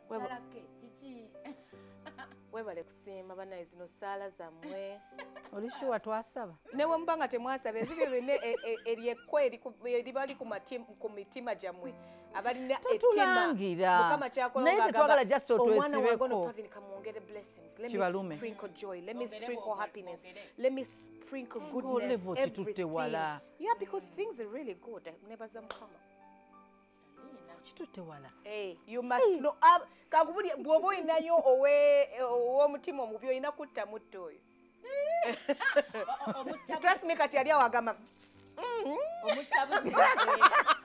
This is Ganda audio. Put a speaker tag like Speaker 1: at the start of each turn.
Speaker 1: webale kusiima banaye zino saala zammwe
Speaker 2: olishuwa twasaba
Speaker 1: newe mubanga temwasaba ezibyo byonna eryekko eribali ku mitima gyammwe abalina ettima mukama
Speaker 2: kyakolaomwana
Speaker 1: wangono Parvin kamwongere blessings let me sprinkle joy let me sprinkle happiness let me sprinkle goodness everything yeah because things are really good nebaza mukama
Speaker 2: kitutte wala
Speaker 1: you must know kakubuli bwoba oyinayo ow'omutima omubi oyina kutta mutta oyo trust me kati yali awagamba